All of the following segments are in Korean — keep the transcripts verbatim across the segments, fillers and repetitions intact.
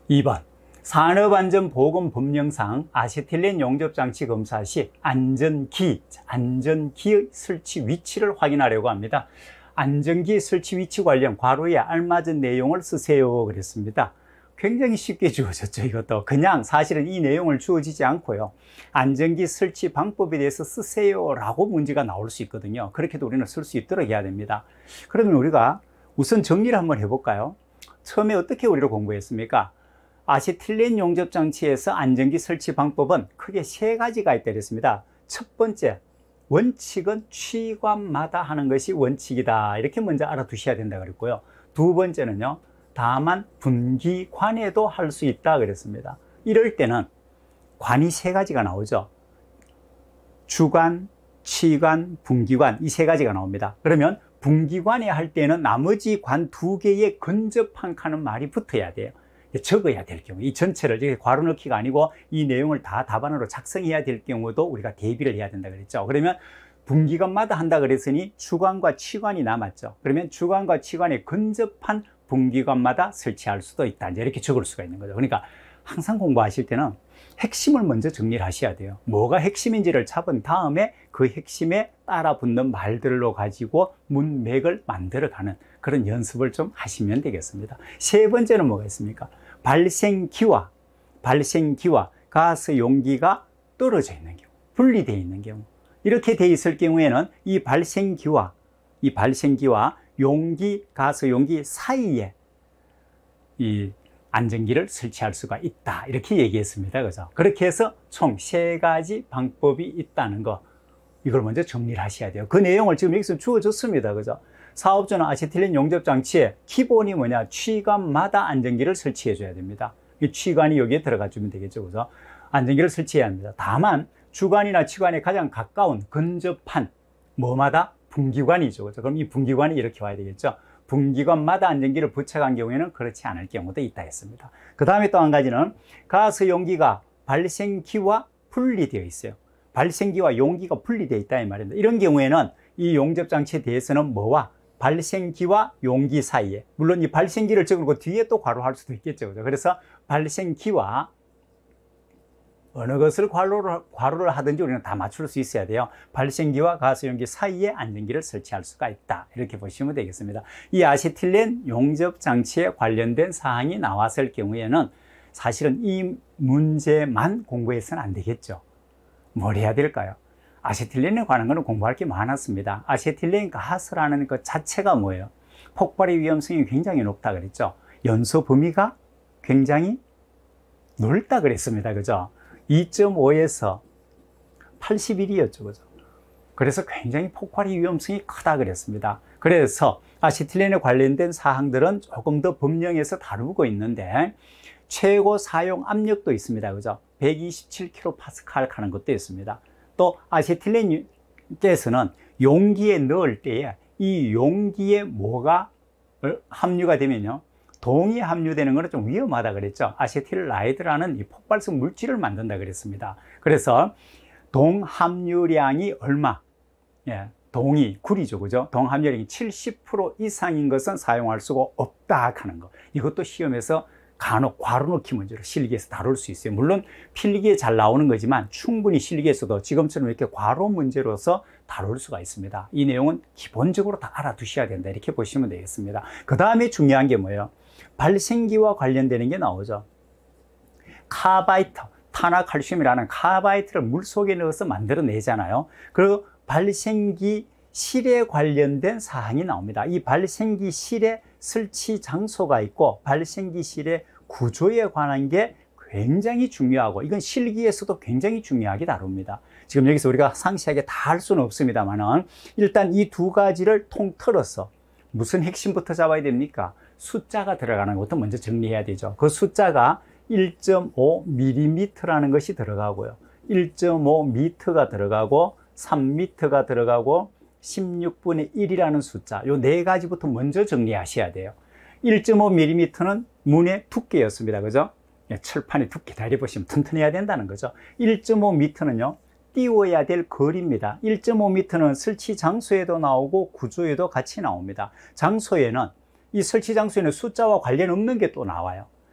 이 번 산업안전보건법령상 아세틸렌 용접장치 검사 시 안전기, 안전기의 설치 위치를 확인하려고 합니다. 안전기 설치 위치 관련 괄호에 알맞은 내용을 쓰세요 그랬습니다. 굉장히 쉽게 주어졌죠. 이것도 그냥 사실은 이 내용을 주어지지 않고요, 안전기 설치 방법에 대해서 쓰세요 라고 문제가 나올 수 있거든요. 그렇게도 우리는 쓸 수 있도록 해야 됩니다. 그러면 우리가 우선 정리를 한번 해볼까요? 처음에 어떻게 우리를 공부했습니까? 아세틸렌 용접장치에서 안전기 설치 방법은 크게 세 가지가 있다 그랬습니다. 첫 번째, 원칙은 취관마다 하는 것이 원칙이다, 이렇게 먼저 알아두셔야 된다 그랬고요. 두 번째는요, 다만 분기관에도 할 수 있다 그랬습니다. 이럴 때는 관이 세 가지가 나오죠. 주관, 취관, 분기관, 이 세 가지가 나옵니다. 그러면 분기관에 할 때는 나머지 관 두 개의 근접한 칸은 말이 붙어야 돼요. 적어야 될 경우, 이 전체를 이렇게 괄호 넣기가 아니고 이 내용을 다 답안으로 작성해야 될 경우도 우리가 대비를 해야 된다 그랬죠. 그러면 분기관마다 한다 그랬으니 주관과 취관이 남았죠. 그러면 주관과 취관에 근접한 분기관마다 설치할 수도 있다, 이제 이렇게 적을 수가 있는 거죠. 그러니까 항상 공부하실 때는 핵심을 먼저 정리를 하셔야 돼요. 뭐가 핵심인지를 잡은 다음에 그 핵심에 따라 붙는 말들로 가지고 문맥을 만들어가는 그런 연습을 좀 하시면 되겠습니다. 세 번째는 뭐가 있습니까? 발생기와 발생기와 가스 용기가 떨어져 있는 경우, 분리되어 있는 경우, 이렇게 되어 있을 경우에는 이 발생기와 이 발생기와 용기, 가스 용기 사이에 이 안전기를 설치할 수가 있다, 이렇게 얘기했습니다. 그죠? 그렇게 해서 총 세 가지 방법이 있다는 거, 이걸 먼저 정리를 하셔야 돼요. 그 내용을 지금 여기서 주어졌습니다. 그죠? 사업주는 아세틸렌 용접장치의 기본이 뭐냐? 취관마다 안전기를 설치해 줘야 됩니다. 이 취관이 여기에 들어가 주면 되겠죠. 그죠? 안전기를 설치해야 합니다. 다만 주관이나 취관에 가장 가까운 근접한 뭐마다? 분기관이죠. 그죠? 그럼 이 분기관이 이렇게 와야 되겠죠. 분기관마다 안전기를 부착한 경우에는 그렇지 않을 경우도 있다 했습니다. 그 다음에 또 한 가지는 가스 용기가 발생기와 분리되어 있어요. 발생기와 용기가 분리되어 있다 이 말입니다. 이런 경우에는 이 용접장치에 대해서는 뭐와 발생기와 용기 사이에, 물론 이 발생기를 적어놓고 뒤에 또 괄호할 수도 있겠죠. 그래서 발생기와 어느 것을 괄호를, 괄호를 하든지 우리는 다 맞출 수 있어야 돼요. 발생기와 가스 용기 사이에 안전기를 설치할 수가 있다, 이렇게 보시면 되겠습니다. 이 아세틸렌 용접 장치에 관련된 사항이 나왔을 경우에는 사실은 이 문제만 공부해서는 안 되겠죠. 뭘 해야 될까요? 아세틸렌에 관한 것은 공부할 게 많았습니다. 아세틸렌 가스라는 것 자체가 뭐예요? 폭발의 위험성이 굉장히 높다 그랬죠. 연소 범위가 굉장히 넓다 그랬습니다. 그죠? 이 점 오에서 팔십일이었죠. 그죠? 그래서 굉장히 폭발의 위험성이 크다 그랬습니다. 그래서 아세틸렌에 관련된 사항들은 조금 더 법령에서 다루고 있는데 최고 사용 압력도 있습니다. 그죠? 백이십칠 킬로파스칼 하는 것도 있습니다. 또 아세틸렌께서는 용기에 넣을 때에 이 용기에 뭐가 함유가 되면요, 동이 함유되는 것은 좀 위험하다 그랬죠. 아세틸라이드라는 이 폭발성 물질을 만든다 그랬습니다. 그래서 동 함유량이 얼마? 예, 동이 구리죠, 그죠? 동 함유량이 칠십 퍼센트 이상인 것은 사용할 수가 없다 하는 거. 이것도 시험에서 간혹 괄호 넣기 문제로 실기에서 다룰 수 있어요. 물론 필기에 잘 나오는 거지만 충분히 실기에서도 지금처럼 이렇게 괄호 문제로서 다룰 수가 있습니다. 이 내용은 기본적으로 다 알아두셔야 된다, 이렇게 보시면 되겠습니다. 그 다음에 중요한 게 뭐예요? 발생기와 관련되는 게 나오죠. 카바이트, 탄화칼슘이라는 카바이트를 물 속에 넣어서 만들어내잖아요. 그리고 발생기 실에 관련된 사항이 나옵니다. 이 발생기 실의 설치 장소가 있고 발생기 실의 구조에 관한 게 굉장히 중요하고, 이건 실기에서도 굉장히 중요하게 다룹니다. 지금 여기서 우리가 상세하게 다 할 수는 없습니다만은 일단 이 두 가지를 통틀어서 무슨 핵심부터 잡아야 됩니까? 숫자가 들어가는 것부터 먼저 정리해야 되죠. 그 숫자가 일 점 오 밀리미터라는 것이 들어가고요, 일 점 오 미터가 들어가고 삼 미터가 들어가고 십육분의 일이라는 숫자, 요 네 가지부터 먼저 정리하셔야 돼요. 일 점 오 밀리미터는 문의 두께였습니다. 그죠? 철판의 두께, 다리 보시면 튼튼해야 된다는 거죠. 일 점 오 미터는요, 띄워야 될 거리입니다. 일 점 오 미터는 설치 장소에도 나오고 구조에도 같이 나옵니다. 장소에는, 이 설치 장소에는 숫자와 관련 없는 게 또 나와요.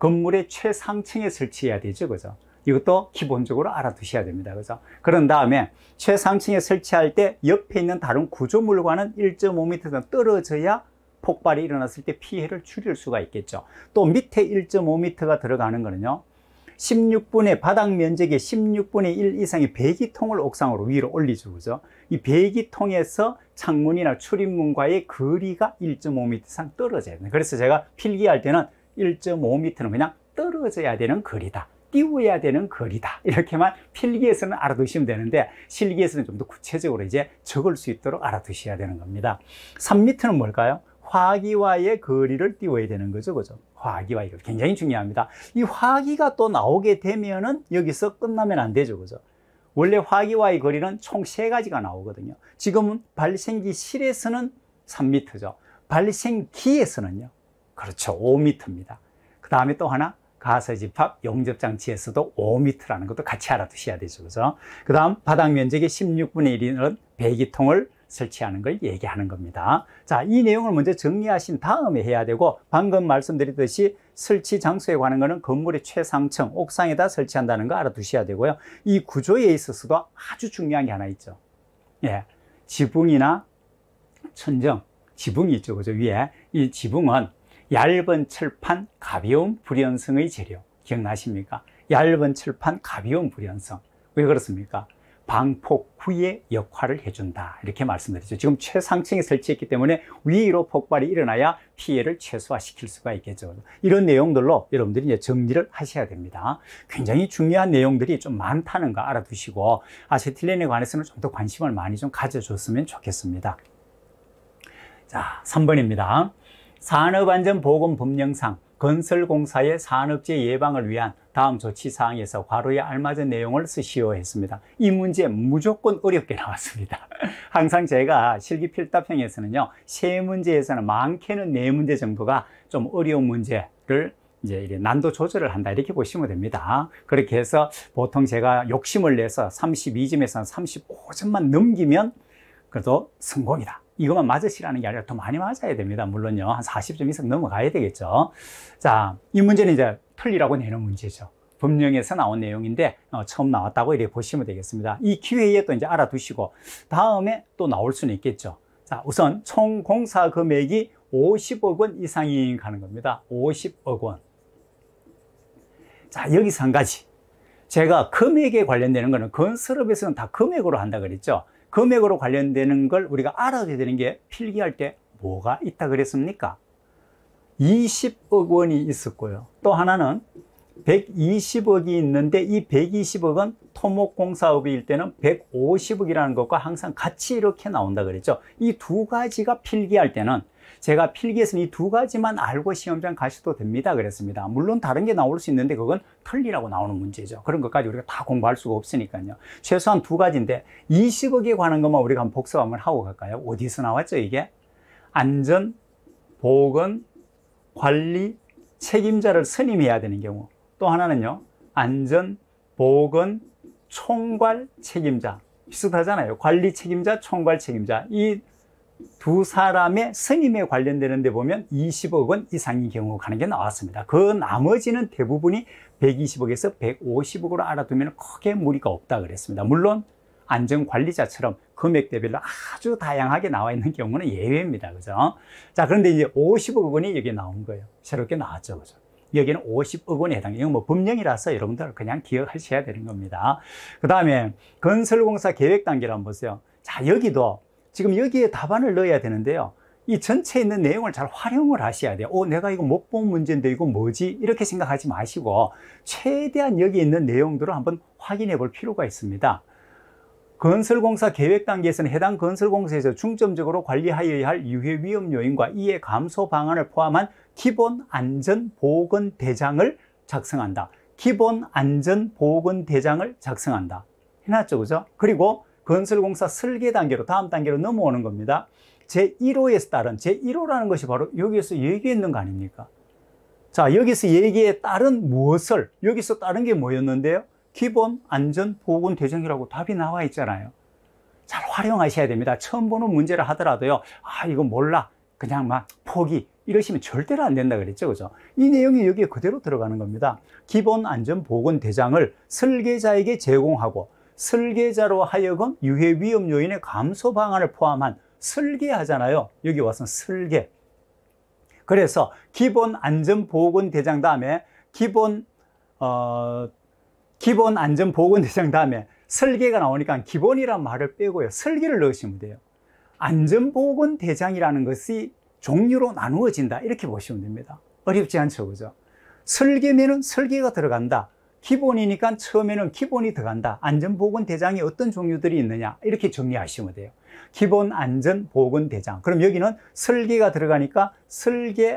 건물의 최상층에 설치해야 되죠. 그죠? 이것도 기본적으로 알아두셔야 됩니다. 그죠? 그런 다음에 최상층에 설치할 때 옆에 있는 다른 구조물과는 일 점 오 미터 정도 떨어져야 폭발이 일어났을 때 피해를 줄일 수가 있겠죠. 또 밑에 일 점 오 미터가 들어가는 거는요, 십육분의 바닥 면적의 십육분의 일 이상의 배기통을 옥상으로 위로 올리죠. 그죠? 이 배기통에서 창문이나 출입문과의 거리가 일 점 오 미터 이상 떨어져야 돼요. 그래서 제가 필기할 때는 일 점 오 미터는 그냥 떨어져야 되는 거리다, 띄워야 되는 거리다, 이렇게만 필기에서는 알아두시면 되는데, 실기에서는 좀 더 구체적으로 이제 적을 수 있도록 알아두셔야 되는 겁니다. 삼 미터는 뭘까요? 화기와의 거리를 띄워야 되는 거죠. 그죠? 화기와 이거 굉장히 중요합니다. 이 화기가 또 나오게 되면은 여기서 끝나면 안 되죠. 그죠? 원래 화기와의 거리는 총 세 가지가 나오거든요. 지금은 발생기 실에서는 삼 미터죠. 발생기에서는요, 그렇죠, 오 미터입니다. 그 다음에 또 하나, 가서집합 용접장치에서도 오 미터라는 것도 같이 알아두셔야 되죠. 그죠? 그 다음 바닥 면적의 십육분의 일인 배기통을 설치하는 걸 얘기하는 겁니다. 자, 이 내용을 먼저 정리하신 다음에 해야 되고, 방금 말씀드렸듯이 설치 장소에 관한 거는 건물의 최상층, 옥상에다 설치한다는 거 알아두셔야 되고요. 이 구조에 있어서도 아주 중요한 게 하나 있죠. 예, 지붕이나 천정, 지붕이 있죠. 그죠? 위에. 이 지붕은 얇은 철판, 가벼운 불연성의 재료. 기억나십니까? 얇은 철판, 가벼운 불연성. 왜 그렇습니까? 방폭 후의 역할을 해준다, 이렇게 말씀드리죠. 지금 최상층에 설치했기 때문에 위로 폭발이 일어나야 피해를 최소화시킬 수가 있겠죠. 이런 내용들로 여러분들이 이제 정리를 하셔야 됩니다. 굉장히 중요한 내용들이 좀 많다는 거 알아두시고, 아세틸렌에 관해서는 좀 더 관심을 많이 좀 가져줬으면 좋겠습니다. 자, 삼 번입니다. 산업안전보건법령상 건설공사의 산업재해 예방을 위한 다음 조치사항에서 괄호에 알맞은 내용을 쓰시오 했습니다. 이 문제 무조건 어렵게 나왔습니다. 항상 제가 실기필답형에서는요, 세 문제에서는 많게는 네 문제 정도가 좀 어려운 문제를 이제 난도 조절을 한다, 이렇게 보시면 됩니다. 그렇게 해서 보통 제가 욕심을 내서 삼십이 점에서 삼십오 점만 넘기면 그래도 성공이다, 이것만 맞으시라는 게 아니라 더 많이 맞아야 됩니다. 물론요, 한 사십 점 이상 넘어가야 되겠죠. 자, 이 문제는 이제 틀리라고 내는 문제죠. 법령에서 나온 내용인데 어, 처음 나왔다고 이렇게 보시면 되겠습니다. 이 기회에 또 이제 알아두시고 다음에 또 나올 수는 있겠죠. 자, 우선 총 공사 금액이 오십억 원 이상이 가는 겁니다. 오십억 원. 자, 여기서 한 가지, 제가 금액에 관련되는 거는 건설업에서는 다 금액으로 한다 그랬죠. 금액으로 관련되는 걸 우리가 알아야 되는 게, 필기할 때 뭐가 있다 그랬습니까? 이십억 원이 있었고요. 또 하나는 백이십억이 있는데, 이 백이십억은 토목공사업일 때는 백오십억이라는 것과 항상 같이 이렇게 나온다 그랬죠. 이 두 가지가 필기할 때는, 제가 필기에서는 이 두 가지만 알고 시험장 가셔도 됩니다 그랬습니다. 물론 다른 게 나올 수 있는데 그건 틀리라고 나오는 문제죠. 그런 것까지 우리가 다 공부할 수가 없으니까요. 최소한 두 가지인데, 이십억에 관한 것만 우리가 한번 복습 한번 하고 갈까요? 어디서 나왔죠 이게? 안전, 보건, 관리, 책임자를 선임해야 되는 경우, 또 하나는요, 안전, 보건, 총괄 책임자. 비슷하잖아요. 관리 책임자, 총괄 책임자. 이 두 사람의 선임에 관련되는 데 보면 이십억 원 이상의 경우 가는 게 나왔습니다. 그 나머지는 대부분이 백이십억에서 백오십억으로 알아두면 크게 무리가 없다 그랬습니다. 물론 안전관리자처럼 금액대별로 아주 다양하게 나와 있는 경우는 예외입니다. 그죠? 자, 그런데 이제 오십억 원이 여기 나온 거예요. 새롭게 나왔죠. 그죠? 여기는 오십억 원에 해당해요. 이건 뭐 법령이라서 여러분들 그냥 기억하셔야 되는 겁니다. 그 다음에 건설공사 계획 단계를 한번 보세요. 자, 여기도 지금 여기에 답안을 넣어야 되는데요, 이 전체에 있는 내용을 잘 활용을 하셔야 돼요. 어, 내가 이거 못 본 문제인데 이거 뭐지? 이렇게 생각하지 마시고 최대한 여기 있는 내용들을 한번 확인해 볼 필요가 있습니다. 건설공사 계획 단계에서는 해당 건설공사에서 중점적으로 관리하여야 할 유해 위험 요인과 이해 감소 방안을 포함한 기본 안전 보건 대장을 작성한다. 기본 안전 보건 대장을 작성한다. 해놨죠, 그죠? 그리고 건설공사 설계 단계로 다음 단계로 넘어오는 겁니다. 제일 호에서 따른, 제일 호라는 것이 바로 여기에서 얘기했는 거 아닙니까? 자, 여기서 얘기에 따른 무엇을, 여기서 따른 게 뭐였는데요? 기본 안전 보건 대장이라고 답이 나와 있잖아요. 잘 활용하셔야 됩니다. 처음 보는 문제를 하더라도요, 아, 이거 몰라, 그냥 막 포기 이러시면 절대로 안 된다 그랬죠. 그죠? 이 내용이 여기에 그대로 들어가는 겁니다. 기본 안전보건대장을 설계자에게 제공하고 설계자로 하여금 유해 위험 요인의 감소 방안을 포함한 설계하잖아요. 여기 와서 설계. 그래서 기본 안전보건대장 다음에 기본 어, 기본 안전보건대장 다음에 설계가 나오니까 기본이란 말을 빼고요. 설계를 넣으시면 돼요. 안전보건대장이라는 것이 종류로 나누어진다. 이렇게 보시면 됩니다. 어렵지 않죠. 그죠? 설계면은 설계가 들어간다. 기본이니까 처음에는 기본이 들어간다. 안전보건대장이 어떤 종류들이 있느냐. 이렇게 정리하시면 돼요. 기본 안전보건대장. 그럼 여기는 설계가 들어가니까 설계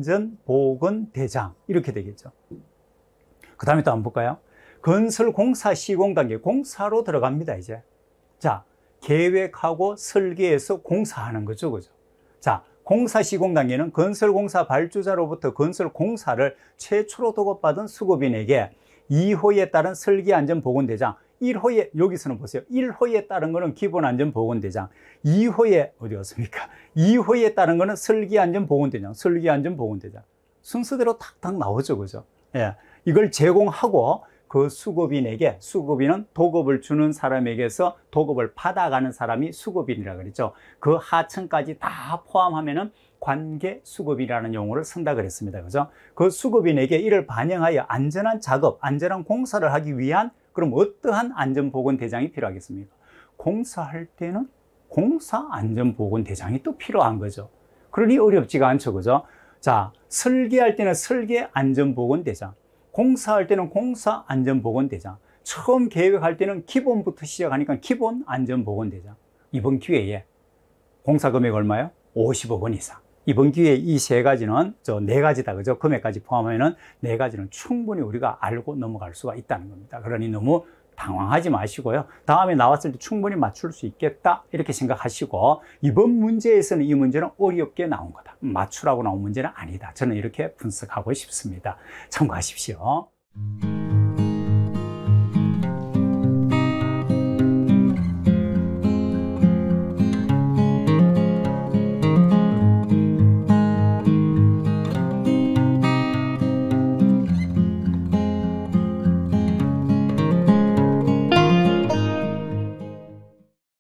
안전보건대장. 이렇게 되겠죠. 그 다음에 또 한번 볼까요? 건설 공사 시공 단계. 공사로 들어갑니다. 이제. 자, 계획하고 설계해서 공사하는 거죠. 그죠? 자, 공사 시공 단계는 건설공사 발주자로부터 건설 공사를 최초로 도급받은 수급인에게 이 호에 따른 설계안전보건대장, 일 호에, 여기서는 보세요. 일 호에 따른 거는 기본안전보건대장, 이 호에, 어디 갔습니까? 이 호에 따른 거는 설계안전보건대장, 설계안전보건대장. 순서대로 탁탁 나오죠. 그죠? 예. 이걸 제공하고 그 수급인에게, 수급인은 도급을 주는 사람에게서 도급을 받아가는 사람이 수급인이라고 그랬죠. 그 하층까지 다 포함하면은 관계 수급이라는 용어를 쓴다 그랬습니다. 그죠? 그 수급인에게 이를 반영하여 안전한 작업, 안전한 공사를 하기 위한 그럼 어떠한 안전보건대장이 필요하겠습니까? 공사할 때는 공사 안전보건대장이 또 필요한 거죠. 그러니 어렵지가 않죠. 그죠? 자, 설계할 때는 설계 안전보건대장, 공사할 때는 공사 안전보건대장, 처음 계획할 때는 기본부터 시작하니까 기본 안전보건대장. 이번 기회에 공사 금액 얼마요? 오십억 원 이상. 이번 기회에 이 세 가지는 저 네 가지다. 그죠? 금액까지 포함하면은 네 가지는 충분히 우리가 알고 넘어갈 수가 있다는 겁니다. 그러니 너무 당황하지 마시고요. 다음에 나왔을 때 충분히 맞출 수 있겠다. 이렇게 생각하시고 이번 문제에서는 이 문제는 어렵게 나온 거다. 맞추라고 나온 문제는 아니다. 저는 이렇게 분석하고 싶습니다. 참고하십시오.